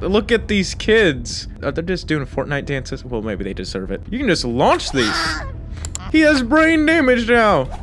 Look at these kids. They're just doing Fortnite dances. Well, maybe they deserve it. You can just launch these. He has brain damage now.